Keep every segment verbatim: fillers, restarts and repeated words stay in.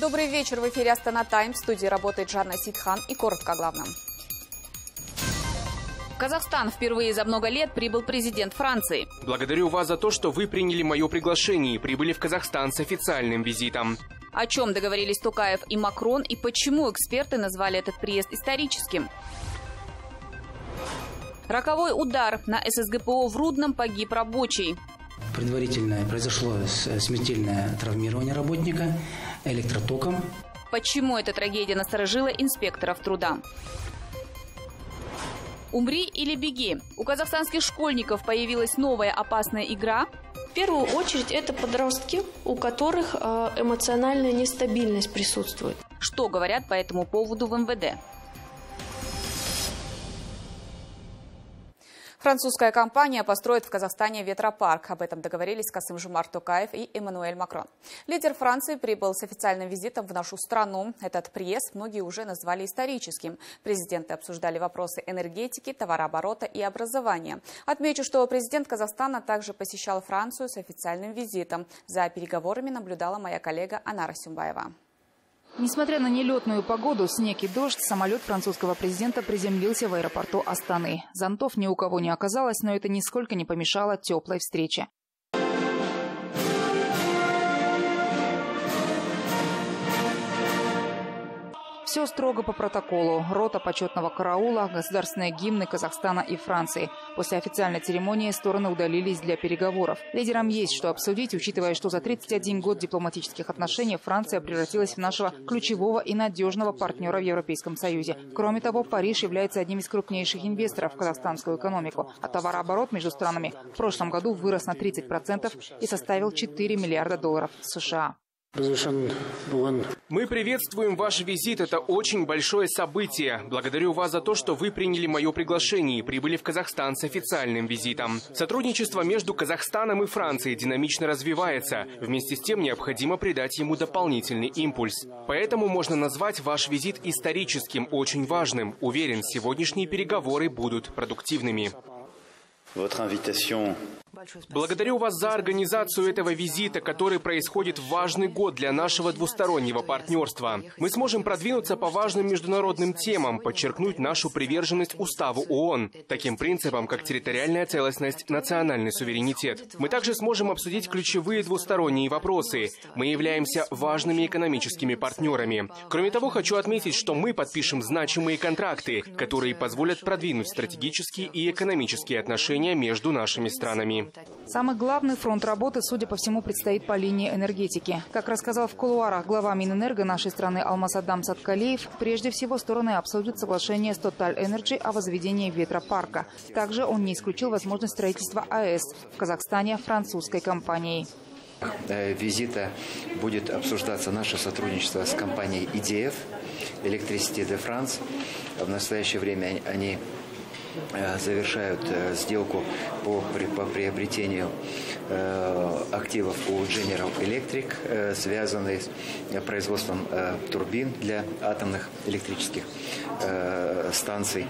Добрый вечер. В эфире Астана Таймс. В студии работает Жанна Сидхан. И коротко о главном. В Казахстан впервые за много лет прибыл президент Франции. Благодарю вас за то, что вы приняли мое приглашение и прибыли в Казахстан с официальным визитом. О чем договорились Токаев и Макрон и почему эксперты назвали этот приезд историческим. Роковой удар. На эс эс гэ пэ о в Рудном погиб рабочий. Предварительно произошло смертельное травмирование работника электротоком. Почему эта трагедия насторожила инспекторов труда? «Умри или беги». У казахстанских школьников появилась новая опасная игра. В первую очередь это подростки, у которых эмоциональная нестабильность присутствует. Что говорят по этому поводу в эм вэ дэ? Французская компания построит в Казахстане ветропарк. Об этом договорились Касым-Жомарт Токаев и Эммануэль Макрон. Лидер Франции прибыл с официальным визитом в нашу страну. Этот приезд многие уже назвали историческим. Президенты обсуждали вопросы энергетики, товарооборота и образования. Отмечу, что президент Казахстана также посещал Францию с официальным визитом. За переговорами наблюдала моя коллега Анара Сюмбаева. Несмотря на нелетную погоду, снег и дождь, самолет французского президента приземлился в аэропорту Астаны. Зонтов ни у кого не оказалось, но это нисколько не помешало теплой встрече. Все строго по протоколу. Рота почетного караула, государственные гимны Казахстана и Франции. После официальной церемонии стороны удалились для переговоров. Лидерам есть что обсудить, учитывая, что за тридцать один год дипломатических отношений Франция превратилась в нашего ключевого и надежного партнера в Европейском Союзе. Кроме того, Париж является одним из крупнейших инвесторов в казахстанскую экономику. А товарооборот между странами в прошлом году вырос на тридцать процентов и составил четыре миллиарда долларов США. Мы приветствуем ваш визит. Это очень большое событие. Благодарю вас за то, что вы приняли мое приглашение и прибыли в Казахстан с официальным визитом. Сотрудничество между Казахстаном и Францией динамично развивается. Вместе с тем необходимо придать ему дополнительный импульс. Поэтому можно назвать ваш визит историческим, очень важным. Уверен, сегодняшние переговоры будут продуктивными. Благодарю вас за организацию этого визита, который происходит в важный год для нашего двустороннего партнерства. Мы сможем продвинуться по важным международным темам, подчеркнуть нашу приверженность Уставу ООН, таким принципам, как территориальная целостность, национальный суверенитет. Мы также сможем обсудить ключевые двусторонние вопросы. Мы являемся важными экономическими партнерами. Кроме того, хочу отметить, что мы подпишем значимые контракты, которые позволят продвинуть стратегические и экономические отношения между нашими странами. Самый главный фронт работы, судя по всему, предстоит по линии энергетики. Как рассказал в кулуарах глава Минэнерго нашей страны Алмасадам Саткалиев, прежде всего стороны обсудят соглашение с Total Energy о возведении ветропарка. Также он не исключил возможность строительства а эс в Казахстане французской компанией. Визита будет обсуждаться наше сотрудничество с компанией и ди эф, Electricité de France. В настоящее время они завершают сделку по, по приобретению э, активов у General Electric, э, связанные с производством э, турбин для атомных электрических э, станций.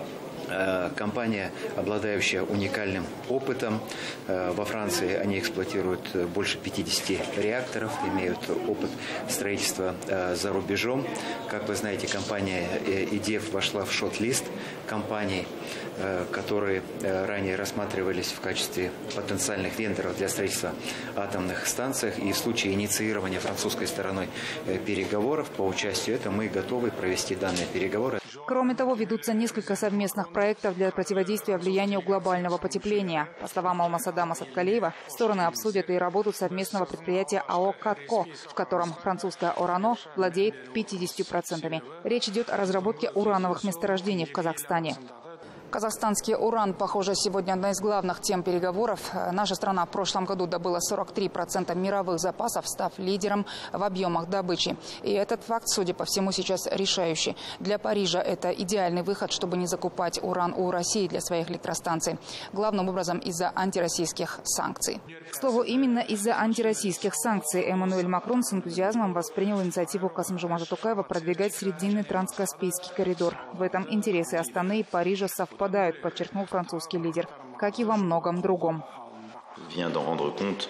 Компания, обладающая уникальным опытом. Во Франции они эксплуатируют больше пятидесяти реакторов, имеют опыт строительства за рубежом. Как вы знаете, компания и ди эф вошла в шорт-лист компаний, которые ранее рассматривались в качестве потенциальных вендоров для строительства атомных станций. И в случае инициирования французской стороной переговоров по участию это мы готовы провести данные переговоры. Кроме того, ведутся несколько совместных проектов для противодействия влиянию глобального потепления. По словам Алмасадама Саткалиева, стороны обсудят и работу совместного предприятия АО «Катко», в котором французская «Орано» владеет пятьюдесятью процентами. Речь идет о разработке урановых месторождений в Казахстане. Казахстанский уран, похоже, сегодня одна из главных тем переговоров. Наша страна в прошлом году добыла сорок три процента мировых запасов, став лидером в объемах добычи. И этот факт, судя по всему, сейчас решающий. Для Парижа это идеальный выход, чтобы не закупать уран у России для своих электростанций. Главным образом из-за антироссийских санкций. К слову, именно из-за антироссийских санкций Эммануэль Макрон с энтузиазмом воспринял инициативу Касым-Жомарта Токаева продвигать срединный транскаспийский коридор. В этом интересы Астаны и Парижа совпадают. Подчеркнул французский лидер, как и во многом другом.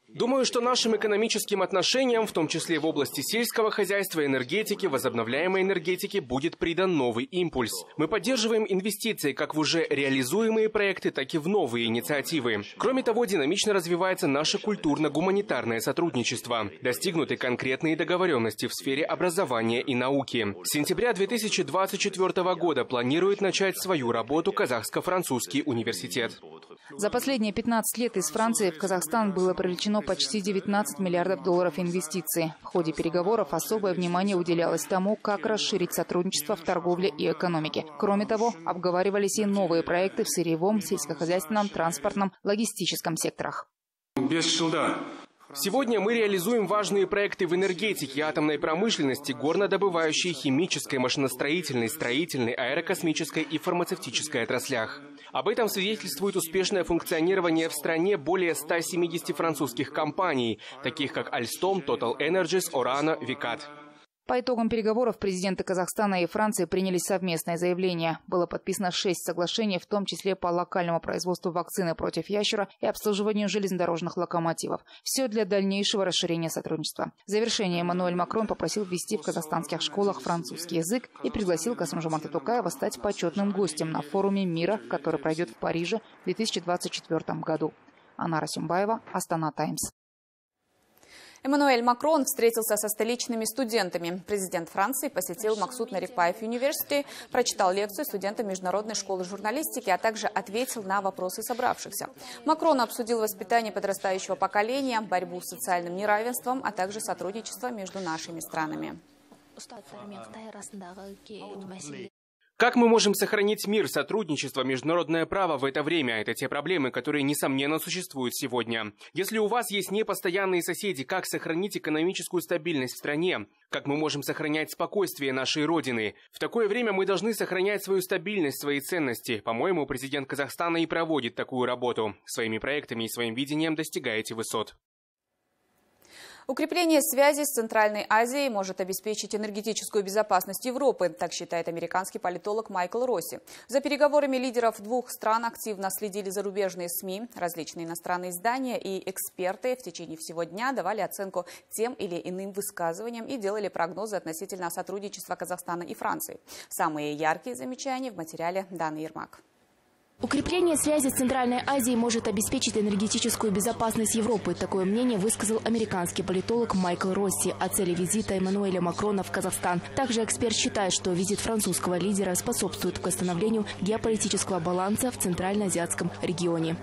Думаю, что нашим экономическим отношениям, в том числе в области сельского хозяйства, энергетики, возобновляемой энергетики, будет придан новый импульс. Мы поддерживаем инвестиции как в уже реализуемые проекты, так и в новые инициативы. Кроме того, динамично развивается наше культурно-гуманитарное сотрудничество. Достигнуты конкретные договоренности в сфере образования и науки. С сентября две тысячи двадцать четвёртого года планирует начать свою работу Казахско-французский университет. За последние пятнадцать лет из Франции в Казахстан было привлечено почти девятнадцать миллиардов долларов инвестиций. В ходе переговоров особое внимание уделялось тому, как расширить сотрудничество в торговле и экономике. Кроме того, обговаривались и новые проекты в сырьевом, сельскохозяйственном, транспортном, логистическом секторах. Сегодня мы реализуем важные проекты в энергетике, атомной промышленности, горнодобывающей, химической, машиностроительной, строительной, аэрокосмической и фармацевтической отраслях. Об этом свидетельствует успешное функционирование в стране более ста семидесяти французских компаний, таких как Alstom, Total Energies, Orano, Vicat. По итогам переговоров президенты Казахстана и Франции приняли совместное заявление. Было подписано шесть соглашений, в том числе по локальному производству вакцины против ящера и обслуживанию железнодорожных локомотивов. Все для дальнейшего расширения сотрудничества. В завершение Эммануэль Макрон попросил ввести в казахстанских школах французский язык и пригласил Касым-Жомарта Токаева стать почетным гостем на форуме мира, который пройдет в Париже в две тысячи двадцать четвёртом году. Анара Симбаева, Астана Таймс. Эммануэль Макрон встретился со столичными студентами. Президент Франции посетил Максут Нарикпаев университет, прочитал лекцию студентам Международной школы журналистики, а также ответил на вопросы собравшихся. Макрон обсудил воспитание подрастающего поколения, борьбу с социальным неравенством, а также сотрудничество между нашими странами. Как мы можем сохранить мир, сотрудничество, международное право в это время? Это те проблемы, которые, несомненно, существуют сегодня. Если у вас есть непостоянные соседи, как сохранить экономическую стабильность в стране? Как мы можем сохранять спокойствие нашей Родины? В такое время мы должны сохранять свою стабильность, свои ценности. По-моему, президент Казахстана и проводит такую работу. Своими проектами и своим видением достигаете высот. Укрепление связи с Центральной Азией может обеспечить энергетическую безопасность Европы, так считает американский политолог Майкл Росси. За переговорами лидеров двух стран активно следили зарубежные СМИ, различные иностранные издания и эксперты в течение всего дня давали оценку тем или иным высказываниям и делали прогнозы относительно сотрудничества Казахстана и Франции. Самые яркие замечания в материале Даны Ермак. Укрепление связи с Центральной Азией может обеспечить энергетическую безопасность Европы. Такое мнение высказал американский политолог Майкл Росси о цели визита Эммануэля Макрона в Казахстан. Также эксперт считает, что визит французского лидера способствует к восстановлению геополитического баланса в Центральноазиатском регионе.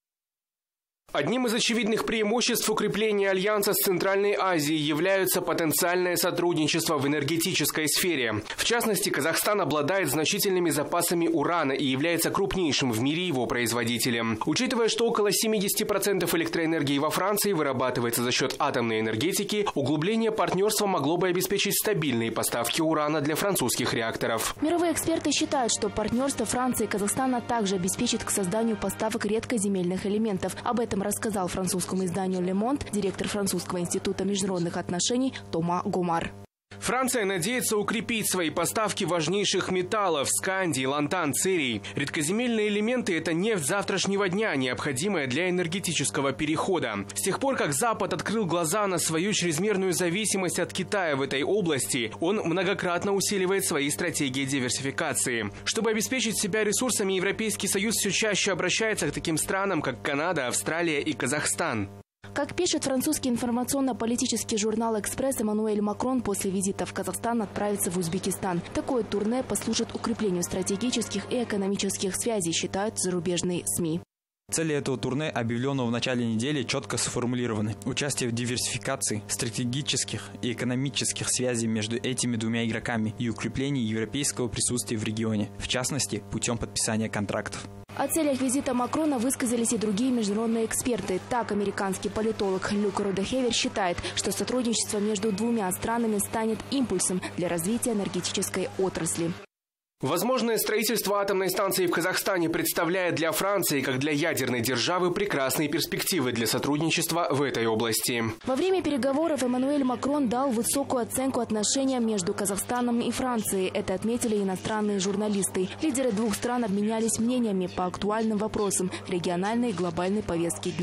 Одним из очевидных преимуществ укрепления альянса с Центральной Азией является потенциальное сотрудничество в энергетической сфере. В частности, Казахстан обладает значительными запасами урана и является крупнейшим в мире его производителем. Учитывая, что около семидесяти процентов электроэнергии во Франции вырабатывается за счет атомной энергетики, углубление партнерства могло бы обеспечить стабильные поставки урана для французских реакторов. Мировые эксперты считают, что партнерство Франции и Казахстана также обеспечит к созданию поставок редкоземельных элементов. Об этом рассказал французскому изданию «Le Monde» директор Французского института международных отношений Тома Гомар. Франция надеется укрепить свои поставки важнейших металлов – скандий, лантан, церий. Редкоземельные элементы – это нефть завтрашнего дня, необходимая для энергетического перехода. С тех пор, как Запад открыл глаза на свою чрезмерную зависимость от Китая в этой области, он многократно усиливает свои стратегии диверсификации. Чтобы обеспечить себя ресурсами, Европейский Союз все чаще обращается к таким странам, как Канада, Австралия и Казахстан. Как пишет французский информационно-политический журнал «Экспресс», Эммануэль Макрон после визита в Казахстан отправится в Узбекистан. Такое турне послужит укреплению стратегических и экономических связей, считают зарубежные СМИ. Цели этого турне, объявленного в начале недели, четко сформулированы. Участие в диверсификации стратегических и экономических связей между этими двумя игроками и укрепление европейского присутствия в регионе, в частности, путем подписания контрактов. О целях визита Макрона высказались и другие международные эксперты. Так, американский политолог Люк Родехевер считает, что сотрудничество между двумя странами станет импульсом для развития энергетической отрасли. Возможное строительство атомной станции в Казахстане представляет для Франции, как для ядерной державы, прекрасные перспективы для сотрудничества в этой области. Во время переговоров Эммануэль Макрон дал высокую оценку отношениям между Казахстаном и Францией. Это отметили иностранные журналисты. Лидеры двух стран обменялись мнениями по актуальным вопросам региональной и глобальной повестки дня.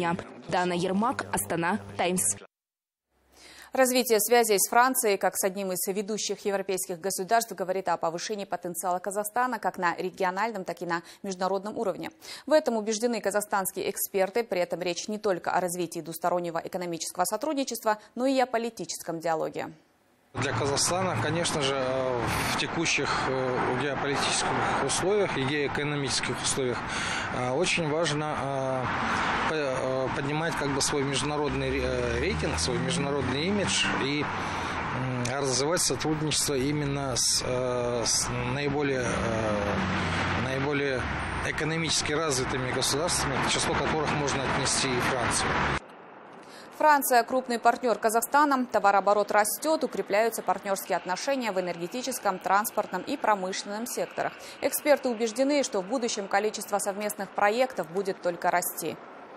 Дана Ермак, Астана Таймс. Развитие связей с Францией, как с одним из ведущих европейских государств, говорит о повышении потенциала Казахстана как на региональном, так и на международном уровне. В этом убеждены казахстанские эксперты. При этом речь не только о развитии двустороннего экономического сотрудничества, но и о политическом диалоге. Для Казахстана, конечно же, в текущих геополитических условиях и геоэкономических условиях очень важно поднимать как бы свой международный рейтинг, свой международный имидж и развивать сотрудничество именно с, с наиболее, наиболее экономически развитыми государствами, к числу которых можно отнести и Францию. Франция – крупный партнер Казахстана. Товарооборот растет, укрепляются партнерские отношения в энергетическом, транспортном и промышленном секторах. Эксперты убеждены, что в будущем количество совместных проектов будет только расти.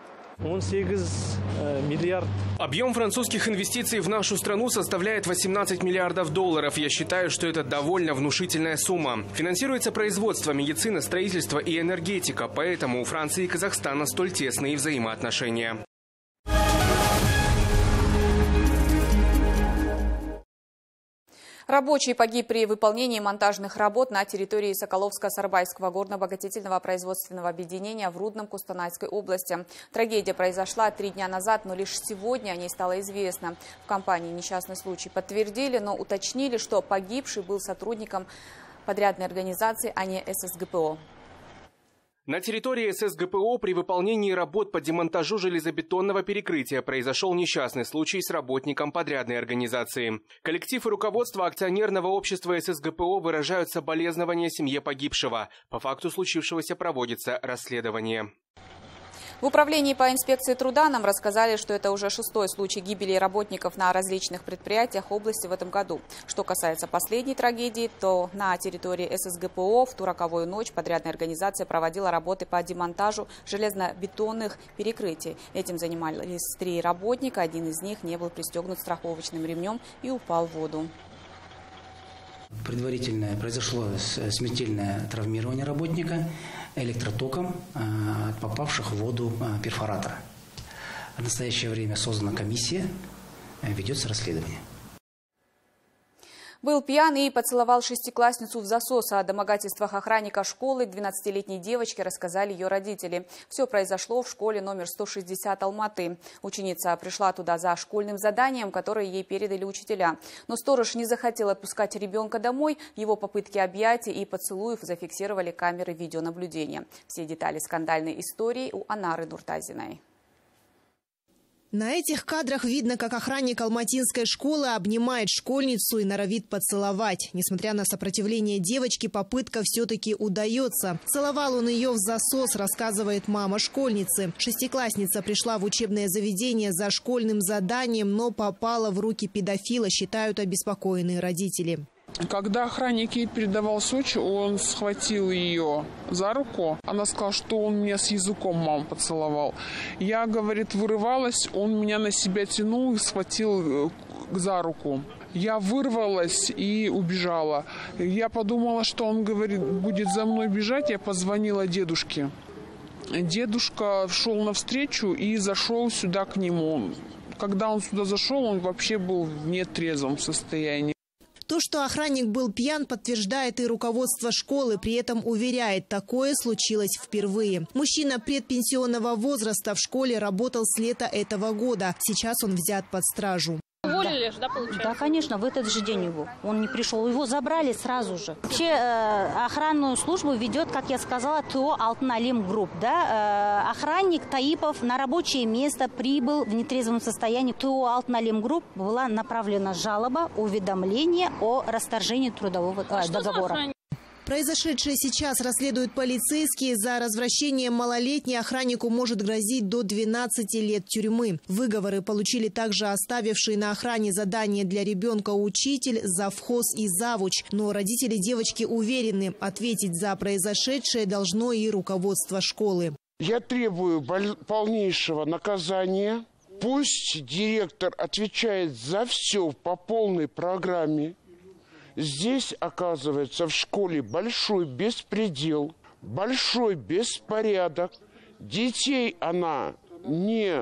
Объем французских инвестиций в нашу страну составляет восемнадцать миллиардов долларов. Я считаю, что это довольно внушительная сумма. Финансируется производство, медицина, строительство и энергетика. Поэтому у Франции и Казахстана столь тесные взаимоотношения. Рабочий погиб при выполнении монтажных работ на территории Соколовско-Сарбайского горно-обогатительного производственного объединения в Рудном Кустанайской области. Трагедия произошла три дня назад, но лишь сегодня о ней стало известно. В компании несчастный случай подтвердили, но уточнили, что погибший был сотрудником подрядной организации, а не эс эс гэ пэ о. На территории эс эс гэ пэ о при выполнении работ по демонтажу железобетонного перекрытия произошел несчастный случай с работником подрядной организации. Коллектив и руководство акционерного общества эс эс гэ пэ о выражают соболезнования семье погибшего. По факту случившегося проводится расследование. В управлении по инспекции труда нам рассказали, что это уже шестой случай гибели работников на различных предприятиях области в этом году. Что касается последней трагедии, то на территории эс эс гэ пэ о в ту роковую ночь подрядная организация проводила работы по демонтажу железобетонных перекрытий. Этим занимались три работника, один из них не был пристегнут страховочным ремнем и упал в воду. Предварительно произошло смертельное травмирование работника электротоком от попавших в воду перфоратора. В настоящее время создана комиссия, ведется расследование. Был пьян и поцеловал шестиклассницу в засос. О домогательствах охранника школы двенадцатилетней девочки рассказали ее родители. Все произошло в школе номер сто шестьдесят Алматы. Ученица пришла туда за школьным заданием, которое ей передали учителя. Но сторож не захотел отпускать ребенка домой. Его попытки объятий и поцелуев зафиксировали камеры видеонаблюдения. Все детали скандальной истории у Анары Нуртазиной. На этих кадрах видно, как охранник алматинской школы обнимает школьницу и норовит поцеловать. Несмотря на сопротивление девочки, попытка все-таки удается. Целовал он ее в засос, рассказывает мама школьницы. Шестиклассница пришла в учебное заведение за школьным заданием, но попала в руки педофила, считают обеспокоенные родители. Когда охранник ей передавал Сочи, он схватил ее за руку. Она сказала, что он меня с языком, мам, поцеловал. Я, говорит, вырывалась, он меня на себя тянул и схватил за руку. Я вырвалась и убежала. Я подумала, что он, говорит, будет за мной бежать. Я позвонила дедушке. Дедушка шел навстречу и зашел сюда к нему. Когда он сюда зашел, он вообще был в нетрезвом состоянии. То, что охранник был пьян, подтверждает и руководство школы. При этом уверяет, такое случилось впервые. Мужчина предпенсионного возраста в школе работал с лета этого года. Сейчас он взят под стражу. Уволили же, да, получается? Да, конечно, в этот же день его. Он не пришел. Его забрали сразу же. Вообще э, охранную службу ведет, как я сказала, ТО Алтын Алим Групп. Да? Э, охранник Таипов на рабочее место прибыл в нетрезвом состоянии. ТО Алтын Алим Групп была направлена жалоба, уведомление о расторжении трудового э, договора. Произошедшее сейчас расследуют полицейские. За развращение малолетней охраннику может грозить до двенадцати лет тюрьмы. Выговоры получили также оставившие на охране задание для ребенка учитель, завхоз и завуч. Но родители девочки уверены, ответить за произошедшее должно и руководство школы. Я требую полнейшего наказания. Пусть директор отвечает за все по полной программе. Здесь, оказывается, в школе большой беспредел, большой беспорядок. Детей она не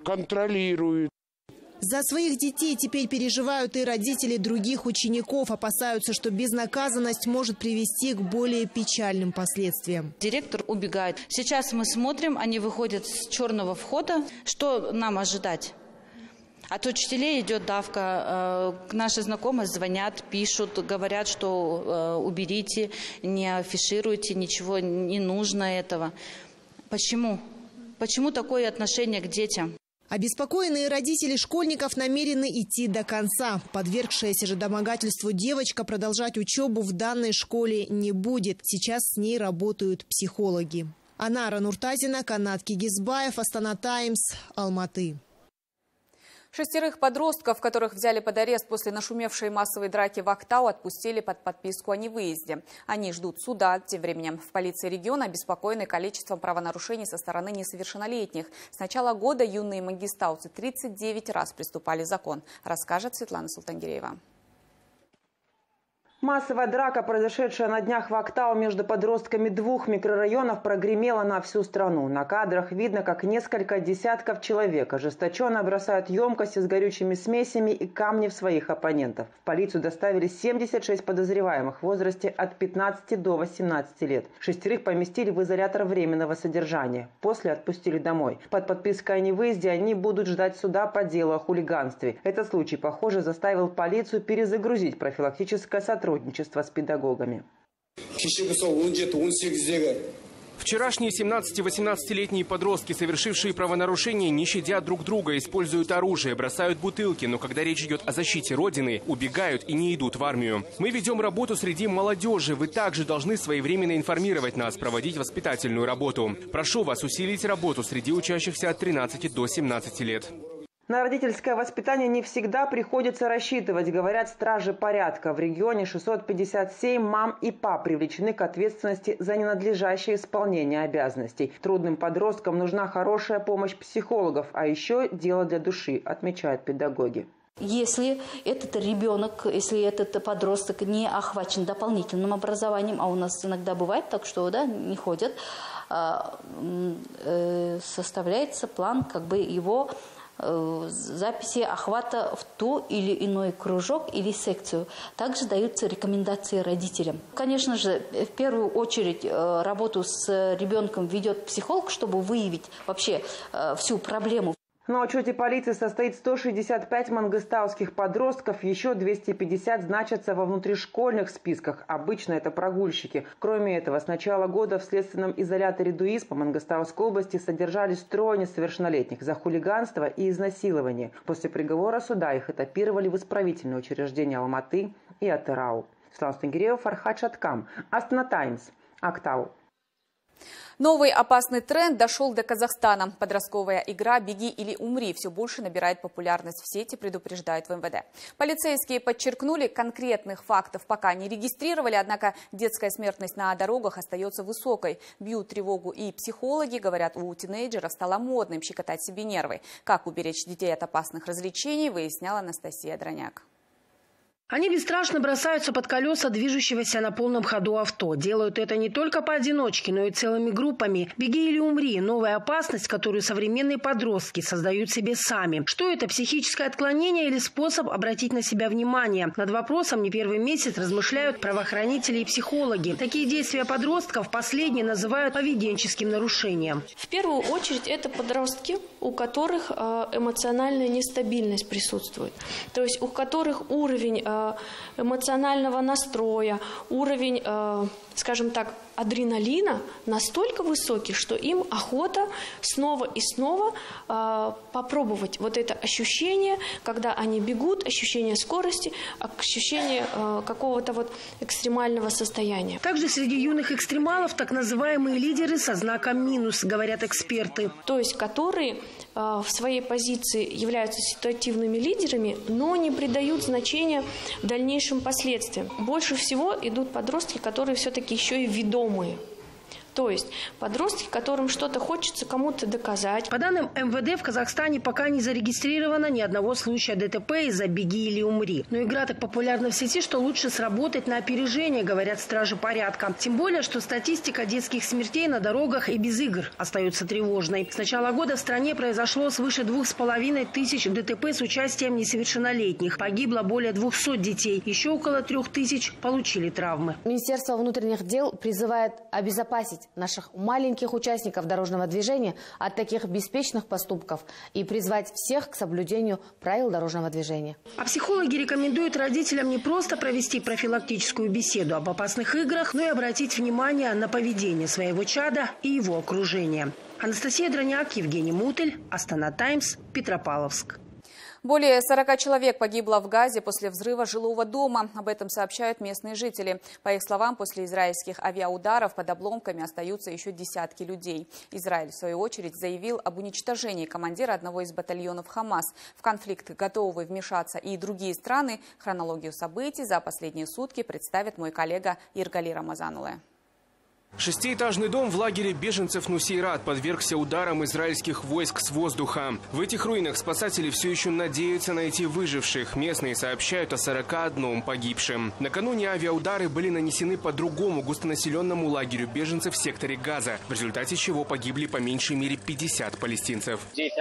контролирует. За своих детей теперь переживают и родители других учеников. Опасаются, что безнаказанность может привести к более печальным последствиям. Директор убегает. Сейчас мы смотрим, они выходят с черного входа. Что нам ожидать? От учителей идет давка. Наши знакомые звонят, пишут, говорят, что уберите, не афишируйте, ничего не нужно этого. Почему? Почему такое отношение к детям? Обеспокоенные родители школьников намерены идти до конца. Подвергшаяся же домогательству девочка продолжать учебу в данной школе не будет. Сейчас с ней работают психологи. Анара Нуртазина, Канат Кигизбаев, Астана Таймс, Алматы. Шестерых подростков, которых взяли под арест после нашумевшей массовой драки в Актау, отпустили под подписку о невыезде. Они ждут суда. Тем временем в полиции региона обеспокоены количеством правонарушений со стороны несовершеннолетних. С начала года юные мангистауцы тридцать девять раз приступали закон, расскажет Светлана Султангиреева. Массовая драка, произошедшая на днях в Актау между подростками двух микрорайонов, прогремела на всю страну. На кадрах видно, как несколько десятков человек ожесточенно бросают емкости с горючими смесями и камни в своих оппонентов. В полицию доставили семьдесят шесть подозреваемых в возрасте от пятнадцати до восемнадцати лет. Шестерых поместили в изолятор временного содержания. После отпустили домой. Под подпиской о невыезде они будут ждать суда по делу о хулиганстве. Этот случай, похоже, заставил полицию перезагрузить профилактическое сотрудничество с педагогами. Вчерашние семнадцати-восемнадцатилетние подростки, совершившие правонарушения, не щадя друг друга, используют оружие, бросают бутылки, но когда речь идет о защите Родины, убегают и не идут в армию. Мы ведем работу среди молодежи. Вы также должны своевременно информировать нас, проводить воспитательную работу. Прошу вас усилить работу среди учащихся от тринадцати до семнадцати лет. На родительское воспитание не всегда приходится рассчитывать, говорят стражи порядка. В регионе шестьсот пятьдесят семь мам и пап привлечены к ответственности за ненадлежащее исполнение обязанностей. Трудным подросткам нужна хорошая помощь психологов, а еще дело для души, отмечают педагоги. Если этот ребенок, если этот подросток не охвачен дополнительным образованием, а у нас иногда бывает так, что да, не ходят, составляется план как бы его записи охвата в ту или иной кружок или секцию. Также даются рекомендации родителям. Конечно же, в первую очередь работу с ребенком ведет психолог, чтобы выявить вообще всю проблему. На учете полиции состоит сто шестьдесят пять мангыстауских подростков, еще двести пятьдесят значатся во внутришкольных списках. Обычно это прогульщики. Кроме этого, с начала года в следственном изоляторе ДУИС по Мангыстауской области содержались трое несовершеннолетних за хулиганство и изнасилование. После приговора суда их этапировали в исправительные учреждения Алматы и Атырау. Светлана Султангиреева, Фархад Шаткам, Астана Таймс, Актау. Новый опасный тренд дошел до Казахстана. Подростковая игра «Беги или умри» все больше набирает популярность в сети, предупреждает в эм вэ дэ. Полицейские подчеркнули, конкретных фактов пока не регистрировали, однако детская смертность на дорогах остается высокой. Бьют тревогу и психологи, говорят, у тинейджеров стало модным щекотать себе нервы. Как уберечь детей от опасных развлечений, выясняла Анастасия Дроняк. Они бесстрашно бросаются под колеса движущегося на полном ходу авто. Делают это не только поодиночке, но и целыми группами. «Беги или умри» – новая опасность, которую современные подростки создают себе сами. Что это, психическое отклонение или способ обратить на себя внимание? Над вопросом не первый месяц размышляют правоохранители и психологи. Такие действия подростков последние называют поведенческим нарушением. В первую очередь это подростки, у которых эмоциональная нестабильность присутствует. То есть у которых уровень эмоционального настроя, уровень, скажем так, адреналина настолько высокий, что им охота снова и снова попробовать вот это ощущение, когда они бегут, ощущение скорости, ощущение какого-то вот экстремального состояния. Также среди юных экстремалов так называемые лидеры со знаком минус, говорят эксперты. То есть которые в своей позиции являются ситуативными лидерами, но не придают значения дальнейшим последствиям. Больше всего идут подростки, которые все-таки еще и ведомые. То есть подростки, которым что-то хочется кому-то доказать. По данным эм вэ дэ, в Казахстане пока не зарегистрировано ни одного случая дэ тэ пэ из-за «беги или умри». Но игра так популярна в сети, что лучше сработать на опережение, говорят стражи порядка. Тем более, что статистика детских смертей на дорогах и без игр остается тревожной. С начала года в стране произошло свыше двух с половиной тысяч дэ тэ пэ с участием несовершеннолетних. Погибло более двухсот детей. Еще около трех тысяч получили травмы. Министерство внутренних дел призывает обезопасить наших маленьких участников дорожного движения от таких беспечных поступков и призвать всех к соблюдению правил дорожного движения. А психологи рекомендуют родителям не просто провести профилактическую беседу об опасных играх, но и обратить внимание на поведение своего чада и его окружения. Анастасия Дроняк, Евгений Мутель, Астана Таймс, Петропавловск. Более сорока человек погибло в Газе после взрыва жилого дома. Об этом сообщают местные жители. По их словам, после израильских авиаударов под обломками остаются еще десятки людей. Израиль, в свою очередь, заявил об уничтожении командира одного из батальонов «Хамас». В конфликт готовы вмешаться и другие страны. Хронологию событий за последние сутки представит мой коллега Иргали Рамазануле. Шестиэтажный дом в лагере беженцев Нусейрат подвергся ударам израильских войск с воздуха. В этих руинах спасатели все еще надеются найти выживших. Местные сообщают о сорока одном погибшем. Накануне авиаудары были нанесены по другому густонаселенному лагерю беженцев в секторе Газа, в результате чего погибли по меньшей мере пятьдесят палестинцев.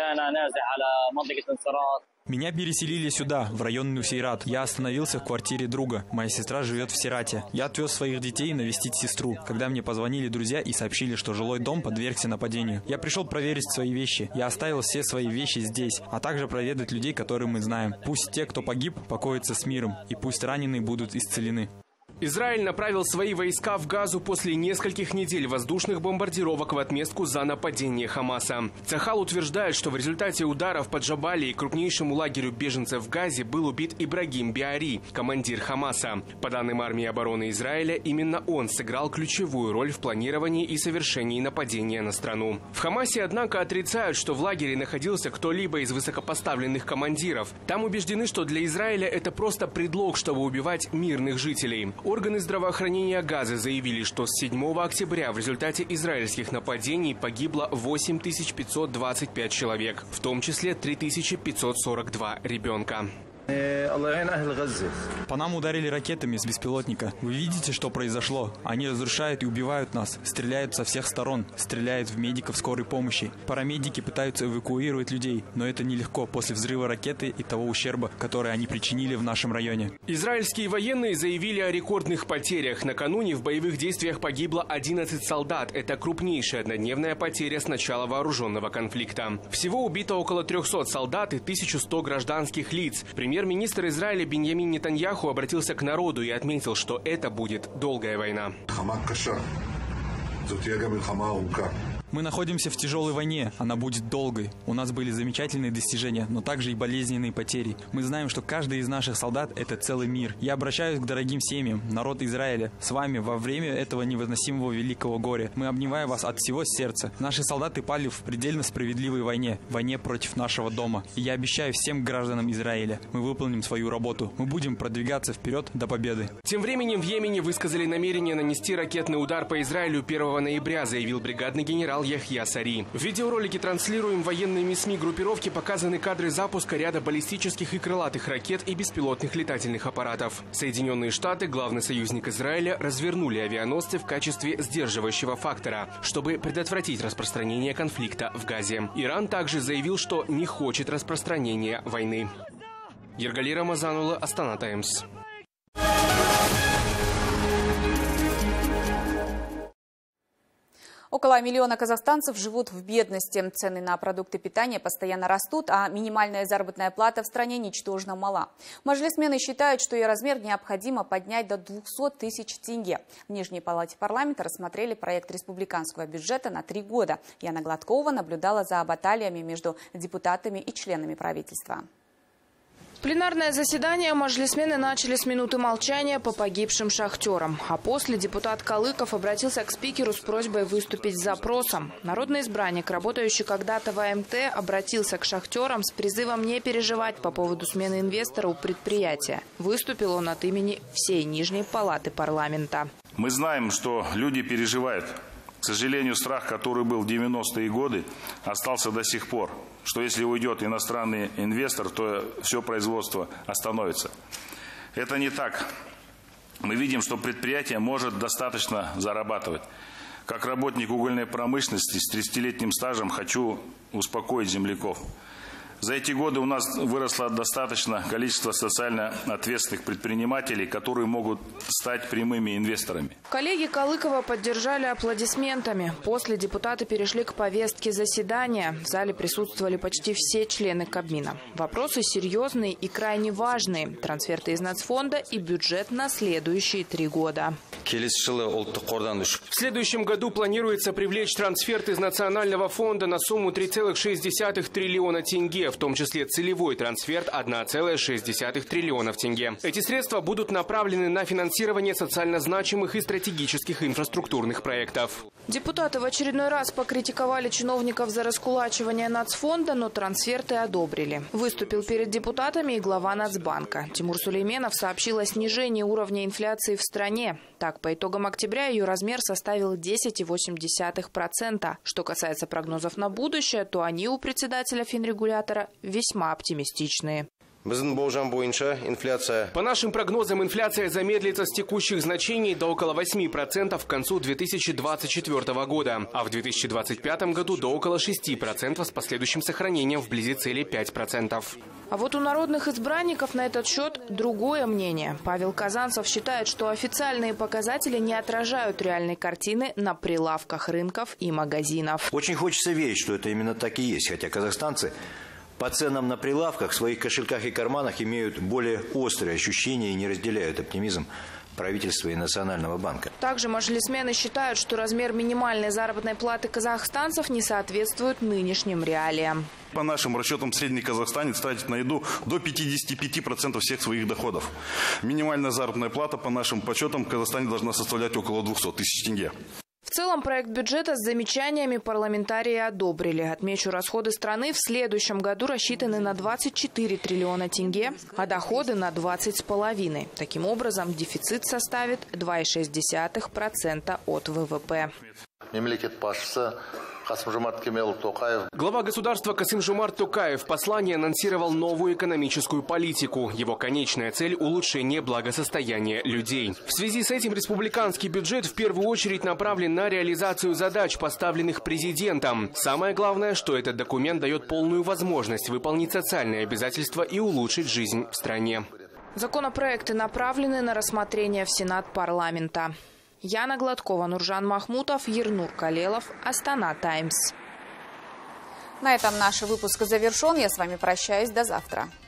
Меня переселили сюда, в район Нусейрат. Я остановился в квартире друга. Моя сестра живет в Сирате. Я отвез своих детей навестить сестру, когда мне позвонили друзья и сообщили, что жилой дом подвергся нападению. Я пришел проверить свои вещи. Я оставил все свои вещи здесь, а также проведать людей, которые мы знаем. Пусть те, кто погиб, покоятся с миром, и пусть раненые будут исцелены. Израиль направил свои войска в Газу после нескольких недель воздушных бомбардировок в отместку за нападение Хамаса. Цахал утверждает, что в результате ударов по Джабалии, крупнейшему лагерю беженцев в Газе, был убит Ибрагим Биари, командир Хамаса. По данным армии обороны Израиля, именно он сыграл ключевую роль в планировании и совершении нападения на страну. В Хамасе, однако, отрицают, что в лагере находился кто-либо из высокопоставленных командиров. Там убеждены, что для Израиля это просто предлог, чтобы убивать мирных жителей. Органы здравоохранения Газы заявили, что с седьмого октября в результате израильских нападений погибло восемь тысяч пятьсот двадцать пять человек, в том числе три тысячи пятьсот сорок два ребенка. По нам ударили ракетами с беспилотника. Вы видите, что произошло? Они разрушают и убивают нас, стреляют со всех сторон, стреляют в медиков скорой помощи. Парамедики пытаются эвакуировать людей, но это нелегко после взрыва ракеты и того ущерба, который они причинили в нашем районе. Израильские военные заявили о рекордных потерях. Накануне в боевых действиях погибло одиннадцать солдат. Это крупнейшая однодневная потеря с начала вооруженного конфликта. Всего убито около трехсот солдат и тысяча сто гражданских лиц. Премьер-министр Израиля Биньямин Нетаньяху обратился к народу и отметил, что это будет долгая война. Мы находимся в тяжелой войне, она будет долгой. У нас были замечательные достижения, но также и болезненные потери. Мы знаем, что каждый из наших солдат – это целый мир. Я обращаюсь к дорогим семьям, народ Израиля. С вами во время этого невыносимого великого горя. Мы обнимаем вас от всего сердца. Наши солдаты пали в предельно справедливой войне, войне против нашего дома. И я обещаю всем гражданам Израиля, мы выполним свою работу. Мы будем продвигаться вперед до победы. Тем временем в Йемене высказали намерение нанести ракетный удар по Израилю первого ноября, заявил бригадный генерал Яхья Сари. В видеоролике, транслируем военными СМИ группировки, показаны кадры запуска ряда баллистических и крылатых ракет и беспилотных летательных аппаратов. Соединенные Штаты, главный союзник Израиля, развернули авианосцы в качестве сдерживающего фактора, чтобы предотвратить распространение конфликта в Газе. Иран также заявил, что не хочет распространения войны. Иргали Рамазануле, Астана Таймс. Около миллиона казахстанцев живут в бедности. Цены на продукты питания постоянно растут, а минимальная заработная плата в стране ничтожно мала. Мажилисмены считают, что ее размер необходимо поднять до двухсот тысяч тенге. В Нижней палате парламента рассмотрели проект республиканского бюджета на три года. Яна Гладкова наблюдала за баталиями между депутатами и членами правительства. Пленарное заседание мажилисмены начали с минуты молчания по погибшим шахтерам. А после депутат Калыков обратился к спикеру с просьбой выступить с запросом. Народный избранник, работающий когда-то в А Эм Тэ, обратился к шахтерам с призывом не переживать по поводу смены инвестора у предприятия. Выступил он от имени всей Нижней палаты парламента. Мы знаем, что люди переживают К сожалению, страх, который был в девяностые годы, остался до сих пор, что если уйдет иностранный инвестор, то все производство остановится. Это не так. Мы видим, что предприятие может достаточно зарабатывать. Как работник угольной промышленности с тридцатилетним стажем хочу успокоить земляков. За эти годы у нас выросло достаточно количество социально ответственных предпринимателей, которые могут стать прямыми инвесторами. Коллеги Калыкова поддержали аплодисментами. После депутаты перешли к повестке заседания. В зале присутствовали почти все члены Кабмина. Вопросы серьезные и крайне важные. Трансферты из нацфонда и бюджет на следующие три года. В следующем году планируется привлечь трансферт из Национального фонда на сумму три целых шесть десятых триллиона тенге, в том числе целевой трансферт одна целая шесть десятых триллионов тенге. Эти средства будут направлены на финансирование социально значимых и стратегических инфраструктурных проектов. Депутаты в очередной раз покритиковали чиновников за раскулачивание нацфонда, но трансферты одобрили. Выступил перед депутатами и глава Нацбанка. Тимур Сулейменов сообщил о снижении уровня инфляции в стране. Так, по итогам октября ее размер составил десять целых восемь десятых процента. Что касается прогнозов на будущее, то они у председателя финрегулятора весьма оптимистичные. По нашим прогнозам, инфляция замедлится с текущих значений до около восьми процентов к концу две тысячи двадцать четвёртого года, а в две тысячи двадцать пятом году до около шести процентов с последующим сохранением вблизи цели пять процентов. А вот у народных избранников на этот счет другое мнение. Павел Казанцев считает, что официальные показатели не отражают реальной картины на прилавках рынков и магазинов. Очень хочется верить, что это именно так и есть, хотя казахстанцы по ценам на прилавках в своих кошельках и карманах имеют более острые ощущения и не разделяют оптимизм правительства и Национального банка. Также мажилисмены считают, что размер минимальной заработной платы казахстанцев не соответствует нынешним реалиям. По нашим расчетам, средний казахстанец тратит на еду до пятидесяти пяти процентов всех своих доходов. Минимальная заработная плата, по нашим подсчетам, в Казахстане должна составлять около двухсот тысяч тенге. В целом проект бюджета с замечаниями парламентарии одобрили. Отмечу, расходы страны в следующем году рассчитаны на двадцать четыре триллиона тенге, а доходы на двадцать с половиной. Таким образом, дефицит составит два целых шесть десятых процента от ВВП. Глава государства Касым-Жомарт Токаев в послании анонсировал новую экономическую политику. Его конечная цель – улучшение благосостояния людей. В связи с этим республиканский бюджет в первую очередь направлен на реализацию задач, поставленных президентом. Самое главное, что этот документ дает полную возможность выполнить социальные обязательства и улучшить жизнь в стране. Законопроекты направлены на рассмотрение в Сенат парламента. Яна Гладкова, Нуржан Махмутов, Ернур Калелов, Астана Таймс. На этом наш выпуск завершен. Я с вами прощаюсь. До завтра.